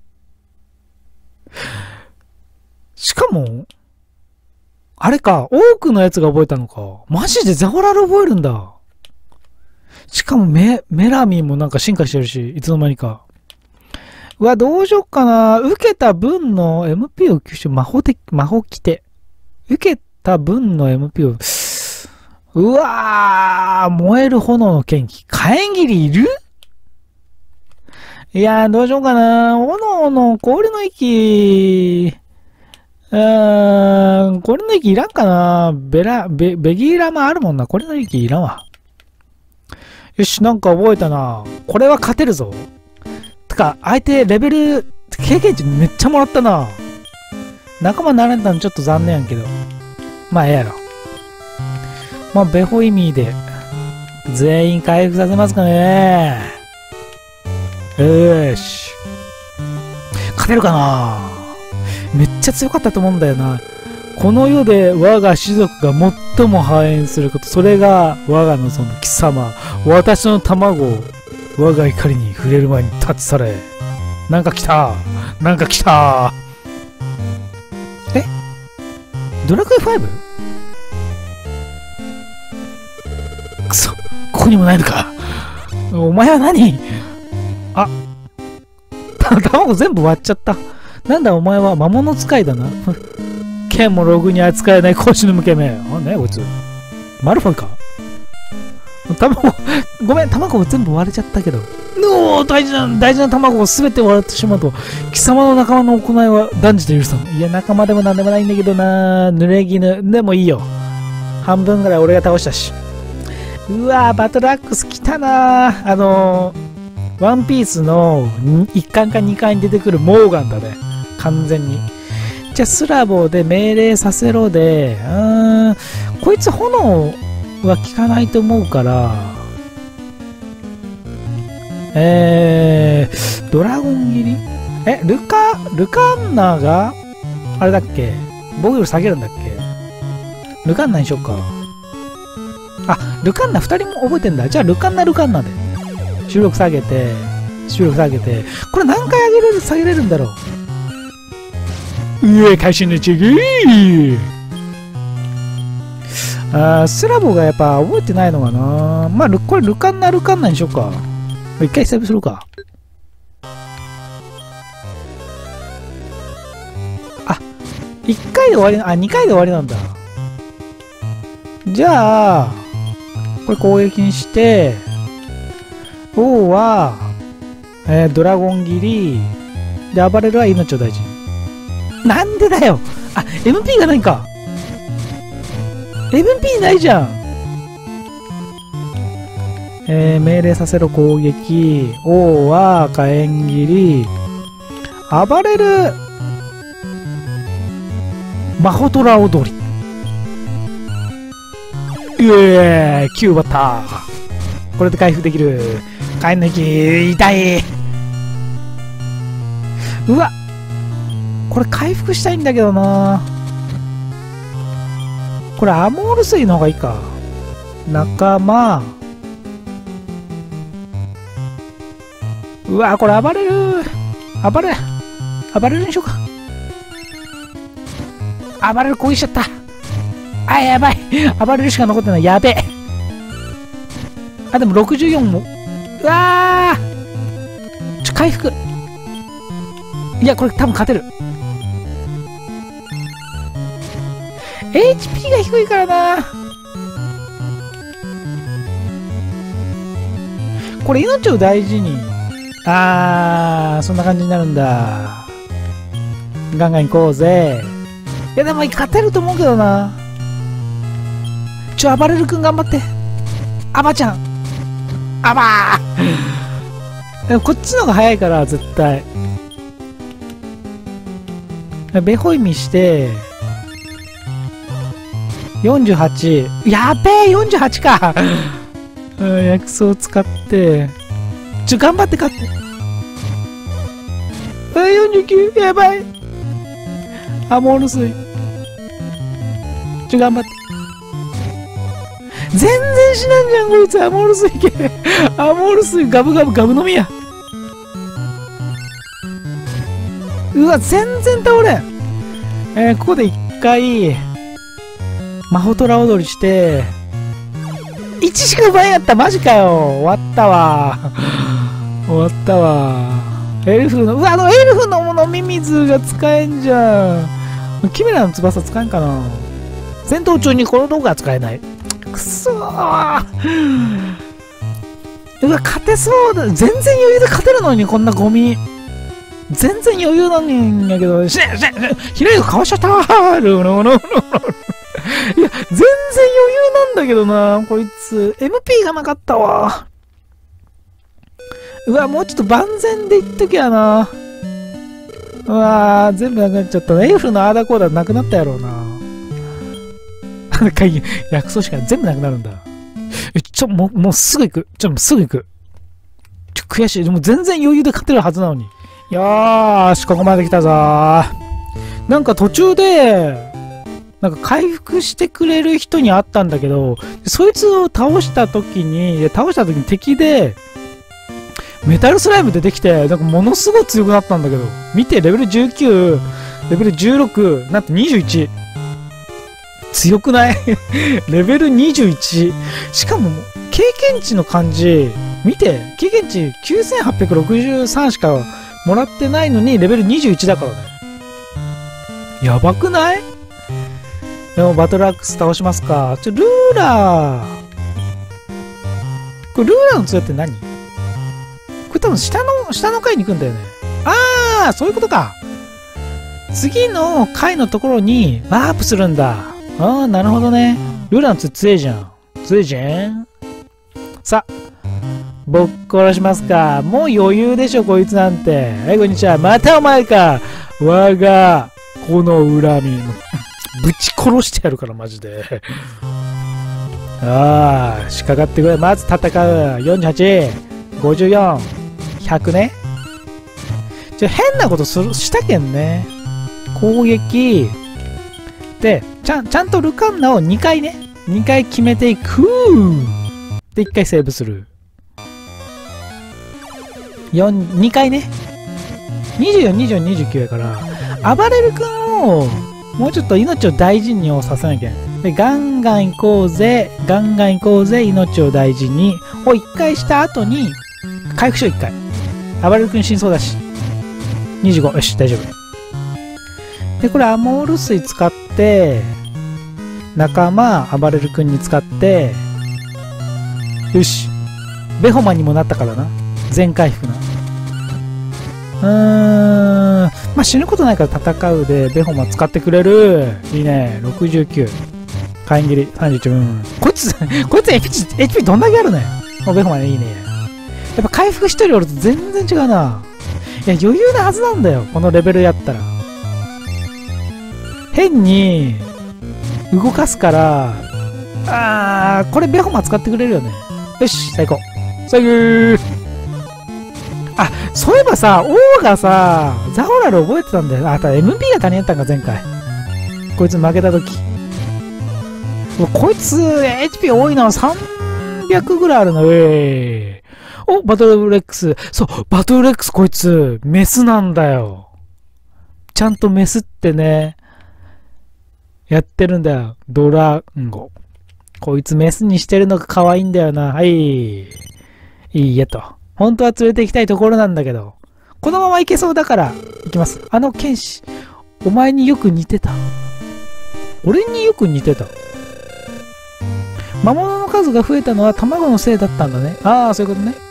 しかも、あれか、多くのやつが覚えたのか。マジでザオラル覚えるんだ。しかもメ、メラミーもなんか進化してるし、いつの間にか。うわ、どうしよっかな。受けた分の エムピー を吸収、魔法的、魔法規定。受けた分の エムピー を、うわー、燃える炎の剣気。火炎切りいる？いやー、どうしようかな。炎の氷の息、うーん、氷の息いらんかな。ベラ、ベ、ベギーラマあるもんな。氷の息いらんわ。よし、なんか覚えたな。これは勝てるぞ。てか、相手レベル、経験値めっちゃもらったな。仲間になれたのちょっと残念やんけど。まあ、ええやろ。まあ、ベホイミーで、全員回復させますかね。よーし。勝てるかな。めっちゃ強かったと思うんだよな。この世で我が種族が最も繁栄すること、それが我がのその貴様、私の卵を我が怒りに触れる前に立ち去れ。なんか来た。なんか来た。え？ドラクエファイブ？ くそ、ここにもないのか。お前は何？あ、卵全部割っちゃった。なんだお前は魔物使いだな。剣もログに扱えない腰の抜け目。あ、ねこいつ。マルフォイか。卵、ごめん、卵全部割れちゃったけど。 おお、大事な、大事な卵を全て割ってしまうと、貴様の仲間の行いは断じて許さん。いや、仲間でもなんでもないんだけどな。濡れ衣。でもいいよ。半分ぐらい俺が倒したし。うわー、バトルアックス来たなー。あのー、ワンピースのいっかんかにかんに出てくるモーガンだね。完全に。じゃあ、スラボで命令させろで、うーん、こいつ炎は効かないと思うから、えー、ドラゴン切りえ、ルカ、ルカンナが、あれだっけ防御力下げるんだっけルカンナにしよっか。あ、ルカンナふたりも覚えてんだ。じゃあ、ルカンナ、ルカンナで。収力下げて、収力下げて。これ何回上げれる、下げれるんだろう。うえ、会心の一撃あー、スラボがやっぱ覚えてないのかな。まあ、ルこれルカンナ、ルカンナにしよっか。一回セーブするか。あ、一回で終わり、あ、二回で終わりなんだ。じゃあ、これ攻撃にして、王は、えー、ドラゴン斬り、で、暴れるは命を大事に。なんでだよあ、エムピー がないか。エムピー ないじゃん。えー、命令させろ攻撃。王は火炎斬り。暴れる。マホトラ踊り。うえー、きゅうバッター。これで回復できる。火炎の息、痛い。うわ。これ回復したいんだけどな。これアモール水の方がいいか。仲間。うわ、これ暴れる。暴れ。暴れるにしようか。暴れる攻撃しちゃった。あ、やばい。暴れるしか残ってない。やべえ。あ、でもろくじゅうよんも。うわー。ちょ、回復。いや、これ多分勝てる。エイチピー が低いからな。これ命を大事に。あー、そんな感じになるんだ。ガンガン行こうぜ。いや、でも勝てると思うけどな。ちょ、暴れる君頑張って。アバちゃん。アバーでもこっちの方が早いから、絶対。ベホイミして、よんじゅうはち。やべえ、よんじゅうはちか。うん、薬草を使って、ちょ、頑張って勝って。あ、よんじゅうきゅう。やばい。アモール水。ちょ、頑張って。全然死なんじゃん、こいつ。アモール水系。アモール水ガブガブガブ飲みや。うわ、全然倒れん。えー、ここで一回、マホトラ踊りして、いちしか奪えんやった。マジかよ。終わったわ。終わったわ。エルフの、うわ、あのエルフのものミミズが使えんじゃん。キメラの翼使えんかな。戦闘中にこの道具は使えない。くそー。うわ、勝てそうだ。全然余裕で勝てるのに、こんなゴミ。全然余裕なんやけど、しねしねひらいがかわしちゃったー。ルールルルルル。いや、全然余裕なんだけどな、こいつ。エムピー がなかったわ。うわ、もうちょっと万全でいっときゃな。うわー、全部なくなっちゃったね。エルフのアーダーコーダーなくなったやろうな。薬草しか全部なくなるんだ。え、ちょ、もう、もうすぐ行く。ちょ、もうすぐ行く。ちょ、悔しい。でも全然余裕で勝てるはずなのに。よーし、ここまで来たぞー。なんか途中で、なんか回復してくれる人に会ったんだけど、そいつを倒した時に、倒した時に敵で、メタルスライム出てきて、なんかものすごい強くなったんだけど、見て、レベルじゅうきゅう、レベルじゅうろく、なんとにじゅういち。強くないレベルにじゅういち。しかも、経験値の感じ、見て、経験値きゅうせんはっぴゃくろくじゅうさんしかもらってないのに、レベルにじゅういちだからね。やばくない？でもバトルアックス倒しますか。ちょ、ルーラー。これルーラーの強って何？ここれ多分下の、下の階に行くんだよね。ああ、そういうことか。次の階のところにワープするんだ。ああ、なるほどね。ルランツ強いじゃん。強いじゃん。さあ、ぼっ殺しますか。もう余裕でしょ、こいつなんて。はい、こんにちは。またお前か。我が、この恨み。ぶち殺してやるから、マジで。ああ、仕掛かってくれ。まず戦う。よんじゅうはち、ごじゅうよん、ひゃくね。ちょ、変なことする、したけんね。攻撃。で、ちゃん、ちゃんとルカンナをにかいね。にかい決めていく。で、いっかいセーブする。よん、にかいね。にじゅうよん、にじゅうよん、にじゅうきゅうやから、暴れる君を、もうちょっと命を大事にをさせなきゃ。で、ガンガン行こうぜ、ガンガン行こうぜ、命を大事に。をいっかいした後に、回復しよういっかい。暴れる君死にそうだし。にじゅうご、よし、大丈夫。で、これアモール水使って、仲間、暴れる君に使って、よし。ベホマンにもなったからな。全回復な。うーん。まあ、死ぬことないから戦うで、ベホマン使ってくれる。いいね。ろくじゅうきゅう。火炎切り。さんじゅういち。うん。こいつ、こいつ エイチピー、エイチピー どんだけあるね。もうベホマンいいね。やっぱ回復一人おると全然違うな。いや、余裕なはずなんだよ。このレベルやったら。変に、動かすから、あー、これベホマン使ってくれるよね。よし、最高。最高。あ、そういえばさ、王がさ、ザホラル覚えてたんだよ。あ、ただ エムピー が足りんやったんか、前回。こいつ負けたとき。こいつ、エイチピー 多いな。さんびゃくぐらいあるな、うえー。お、バトルレックス。そう、バトルレックスこいつ、メスなんだよ。ちゃんとメスってね、やってるんだよ。ドランゴ。こいつメスにしてるのが可愛いんだよな。はい。いいやと。本当は連れて行きたいところなんだけど。このまま行けそうだから、行きます。あの剣士、お前によく似てた。俺によく似てた。魔物の数が増えたのは卵のせいだったんだね。ああ、そういうことね。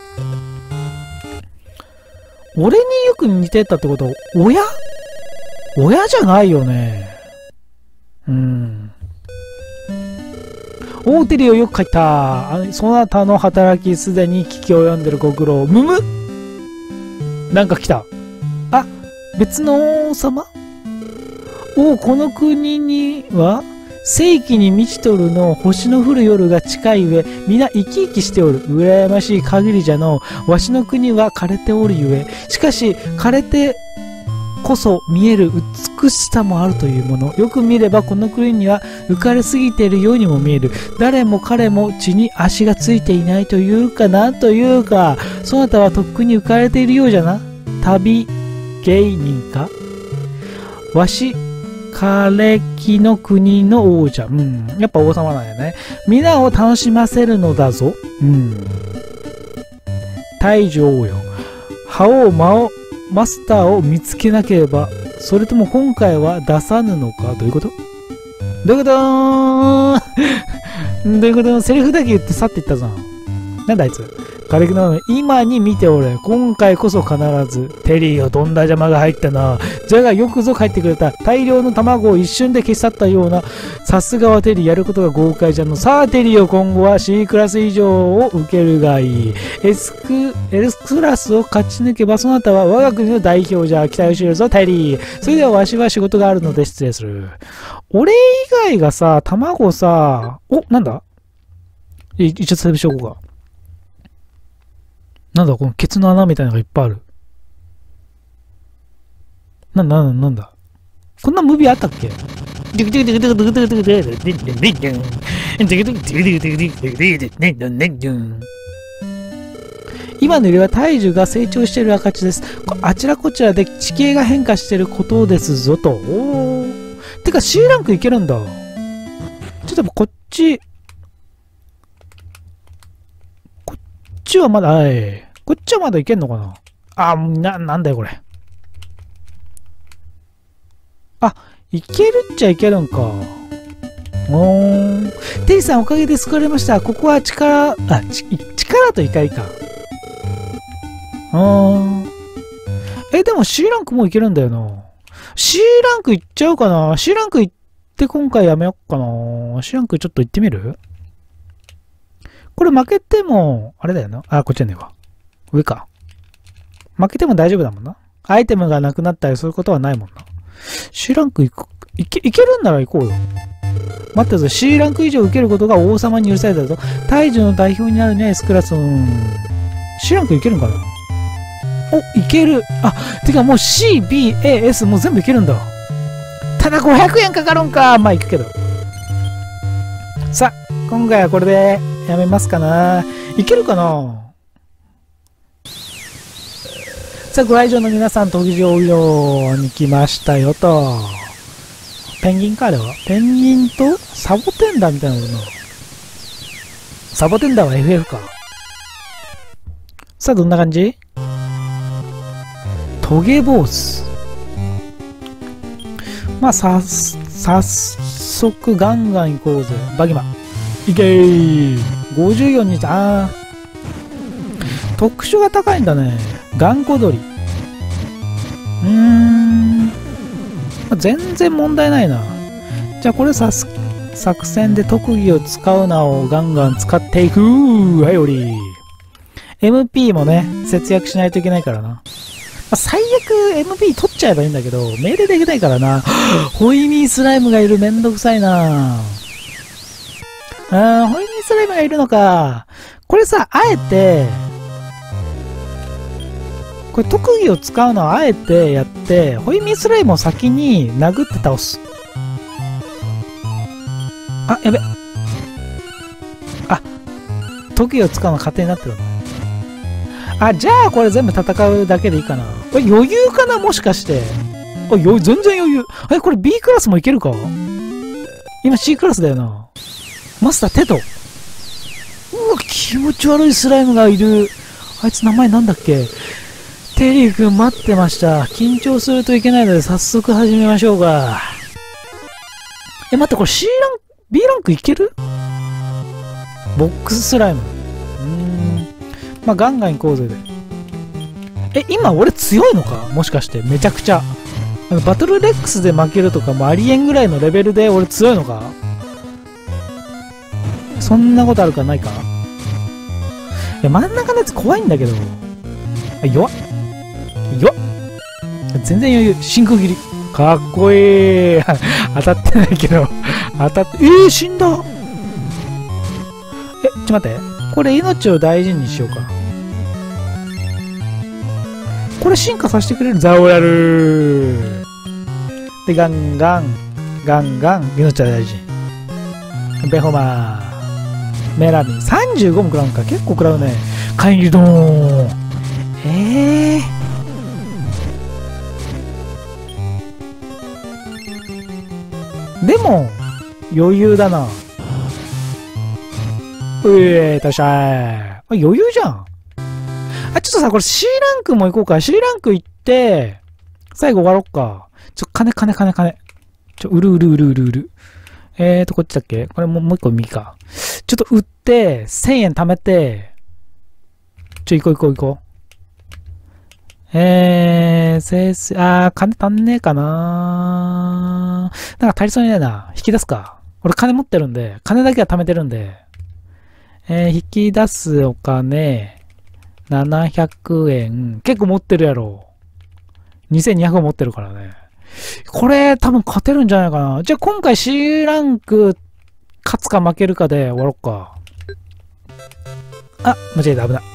俺によく似てたってこと、親親じゃないよね。うん。オーテリオよく書いた。あそなたの働きすでに危機を読んでるご苦労。むむなんか来た。あ、別の王様おこの国には世紀に満ちとるの星の降る夜が近い上、皆生き生きしておる。羨ましい限りじゃのわしの国は枯れておるゆえ。しかし枯れてこそ見える美しさもあるというもの。よく見ればこの国には浮かれすぎているようにも見える。誰も彼も地に足がついていないというかなんというか、そなたはとっくに浮かれているようじゃな。旅芸人かわし枯れ木の国の王者。うん。やっぱ王様なんやね。皆を楽しませるのだぞ。うん。大樹王よ。覇王魔王マスターを見つけなければ、それとも今回は出さぬのか。どういうこと？どういうことーどういうこと？セリフだけ言って去っていったぞ。なんだあいつ。枯れ木なのに今に見ておれ。今回こそ必ず。テリーをとんだ邪魔が入ったな。じゃがよくぞ帰ってくれた。大量の卵を一瞬で消し去ったような。さすがはテリー、やることが豪快じゃの。さあテリーを今後は C クラス以上を受けるがいい。S ク、S クラスを勝ち抜けばそなたは我が国の代表じゃ。期待をしているぞテリー。それではわしは仕事があるので失礼する。俺以外がさ、卵さ、お、なんだい一応セーブしようか。なんだこのケツの穴みたいなのがいっぱいある。なんだなんだなんだこんなムービーあったっけ？今のよりは大樹が成長している証です。あちらこちらで地形が変化していることですぞと。おー。てか C ランクいけるんだ。ちょっとこっち、こっちはまだ、はい。こっちはまだいけんのかなあ、な、なんだよこれ。あ、いけるっちゃいけるんか。おーん。テリーさんおかげで救われました。ここは力、あ、ち力と怒りか。 ーん。え、でも C ランクもういけるんだよな。C ランクいっちゃうかな。 C ランクいって今回やめよっかな。C ランクちょっといってみる？これ負けても、あれだよな。あ、こっちじゃねえわ。上か。負けても大丈夫だもんな。アイテムがなくなったりそういうことはないもんな。C ランクいく、いけ、いけるんなら行こうよ。待ってぞ、C ランク以上受けることが王様に許されたぞ。大樹の代表になるには S クラス。C ランクいけるんかな？お、いける。あ、てかもう C、B、A、S もう全部いけるんだ。ただごひゃくえんかかるんか。まあ、いくけど。さあ、今回はこれでやめますかな。いけるかな。さあ、ご来場の皆さん、特上用に来ましたよと。ペンギンかあれは。ペンギンとサボテンダーみたいなのかな。サボテンダーは エフエフ か。さあ、どんな感じ？トゲ坊主。まあ、さ、早速ガンガン行こうぜ。バギマ。いけー。ごじゅうよんにち、あー。特殊が高いんだね。頑固鳥。うーん。全然問題ないな。じゃあこれさ、作戦で特技を使うなをガンガン使っていく。はい、おり。エムピー もね、節約しないといけないからな。まあ、最悪 エムピー 取っちゃえばいいんだけど、命令できないからな。ホイミースライムがいる。めんどくさいな。あー、ホイミースライムがいるのか。これさ、あえて、これ特技を使うのはあえてやって、ホイミースライムを先に殴って倒す。あ、やべ。あ、特技を使うの勝手になってるの。あ、じゃあこれ全部戦うだけでいいかな。これ余裕かなもしかして。あ、余全然余裕。え、これ B クラスもいけるか？今 C クラスだよな。マスターテト。うわ、気持ち悪いスライムがいる。あいつ名前なんだっけ？テリー君待ってました。緊張するといけないので早速始めましょうか。え、待って、これ C ランク、B ランクいける？ボックススライム。うーん。まあ、ガンガン行こうぜで。え、今俺強いのか？もしかして。めちゃくちゃ。バトルレックスで負けるとかもありえんぐらいのレベルで俺強いのか？そんなことあるかないか？いや、真ん中のやつ怖いんだけど。あ、弱っ。よっ全然余裕。真空切り。かっこいい。当たってないけど。当たって、えー、死んだ。え、ちょっと待って。これ命を大事にしようか。これ進化させてくれる。ザオラルで、ガンガン、ガンガン、命は大事。ベホマー。メラミン。さんじゅうごも食らうんか。結構食らうね。カインリドーン。えー。でも、余裕だな。うえー、たっしゃい。あ、余裕じゃん。あ、ちょっとさ、これ C ランクも行こうか。C ランク行って、最後終わろっか。ちょ、金、金、金、金。ちょ、売る、売る、売る、売る、売る。えーと、こっちだっけ？これも、もう一個右か。ちょっと売って、せんえん貯めて、ちょ、行こう行こう行こう。えー、せいせい、あー、金足んねえかなー。なんか足りそうにないな。引き出すか。俺金持ってるんで、金だけは貯めてるんで。えー、引き出すお金、ななひゃくえん。結構持ってるやろ。にせんにひゃく持ってるからね。これ多分勝てるんじゃないかな。じゃあ今回 C ランク勝つか負けるかで終わろっか。あ、間違えた。危ない。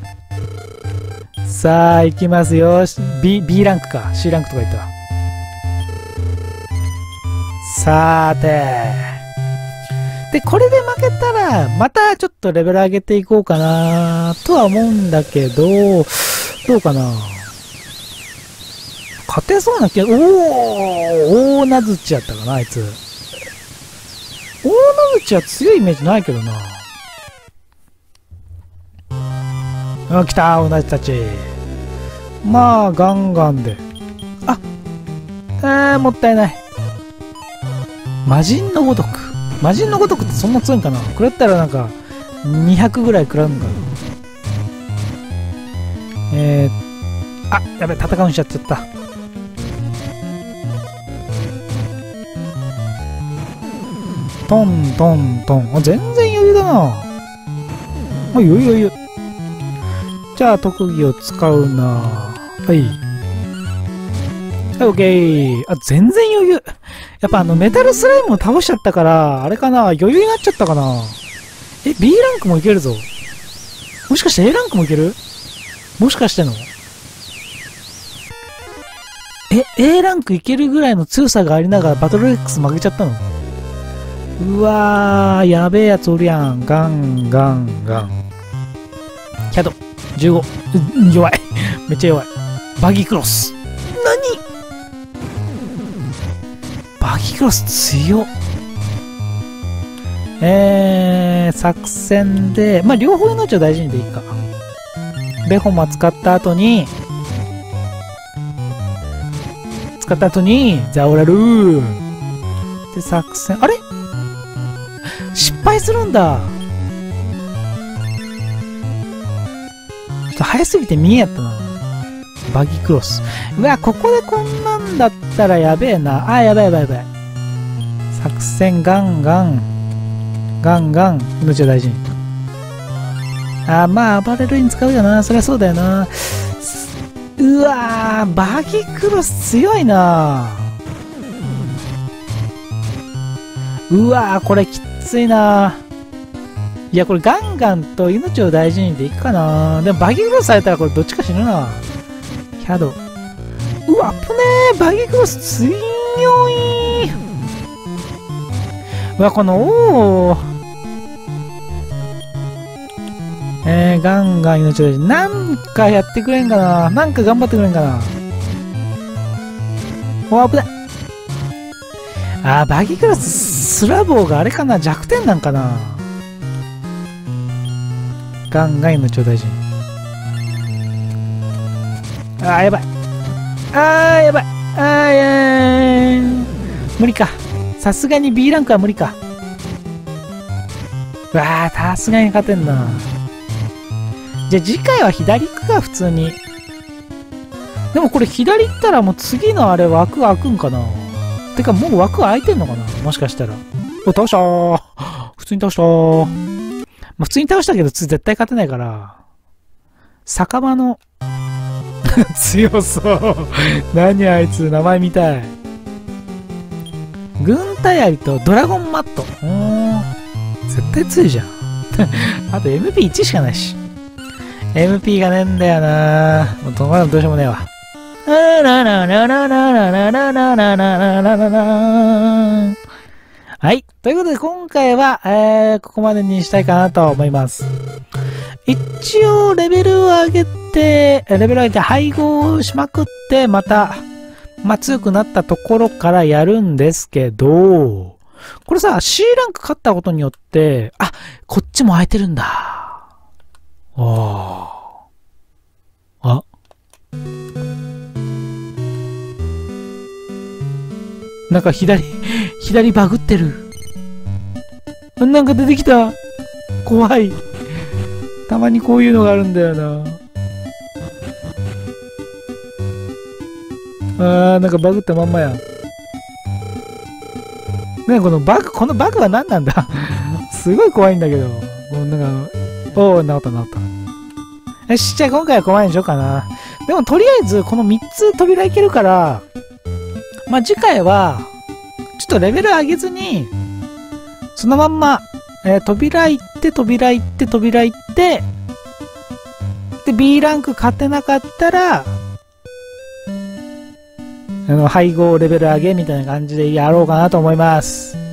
さあ、行きますよ。B、B ランクか。C ランクとか言ったら。さーて。で、これで負けたら、またちょっとレベル上げていこうかなとは思うんだけど、どうかな。勝てそうな気が、おー大名槌やったかな、あいつ。大名槌は強いイメージないけどな。あ、来たー、同じたち。まあ、ガンガンで。あ、あー、もったいない。魔人のごとく。魔人のごとくってそんな強いんかな。食らったらなんか、にひゃくぐらい食らうんかな。 えー、あ、やべ、戦うんしちゃっちゃった。トントントン。あ、全然余裕だな。あ、余裕余裕。じゃあ、特技を使うな。はい。はい、オッケー。あ、全然余裕。やっぱあの、メタルスライムを倒しちゃったから、あれかな、余裕になっちゃったかな。え、B ランクもいけるぞ。もしかして A ランクもいける？もしかしてのえ、A ランクいけるぐらいの強さがありながらバトル X 負けちゃったの？うわー、やべえやつおるやん。ガンガンガン。キャド、じゅうご。う、弱い。めっちゃ弱い。バギークロス。何？バギークロス強っ。えー、作戦で、まあ、両方命を大事にでいいか。ベホマ使った後に、使った後に、ザオラルー。で、作戦、あれ？失敗するんだ。ちょっと早すぎて見えやったな。バギークロス。うわ、ここでこんなんだったらやべえな。あ、やばいやばいやばい。作戦ガンガン。ガンガン。命を大事に。あ、まあ、暴れるに使うよな。そりゃそうだよな。うわー、バギークロス強いな。うわー、これきついな。いや、これガンガンと命を大事にでいくかな。でもバギークロスされたらこれどっちか死ぬな。キャド。うわ、危ねえ。バギークロス強い。うわ、このおー。えー、ガンガン命大事。なんかやってくれんかな。なんか頑張ってくれんかな。お、危ない。あー、バギークロス、スラボーがあれかな。弱点なんかな。ガンガン命を大事に。あー、やばい。あー、やばい。あー、やー。無理か。さすがに B ランクは無理か。うわー、さすがに勝てんな。じゃあ次回は左行くか、普通に。でもこれ左行ったらもう次のあれ枠開くんかな。てかもう枠開いてんのかな、もしかしたら。お、倒したー。普通に倒したー。まあ、普通に倒したけど絶対勝てないから。酒場の強そう。何あいつ、名前見たい。軍隊槍とドラゴンマット。おー、絶対強いじゃん。あと エムピーいち しかないし。エムピー がねえんだよな。もうどうしようもねえわ。はい。ということで今回は、えー、ここまでにしたいかなと思います。一応レベルを上げて、レベルを上げて配合しまくって、また、まあ、強くなったところからやるんですけど、これさ、C ランク勝ったことによって、あ、こっちも空いてるんだ。ああ。あ。なんか左、左バグってる。なんか出てきた。怖い。たまにこういうのがあるんだよな。あー、なんかバグったまんまや。ね、このバグ、このバグは何なんだ。すごい怖いんだけど。もうなんか、おー、治った治った。よし、じゃあ今回はここまでにしようかな。でもとりあえずこのみっつ扉いけるから、まあ、次回は、ちょっとレベル上げずに、そのまんま、えー、扉行って、扉行って、扉行って、で、B ランク勝てなかったら、あの、配合レベル上げみたいな感じでやろうかなと思います。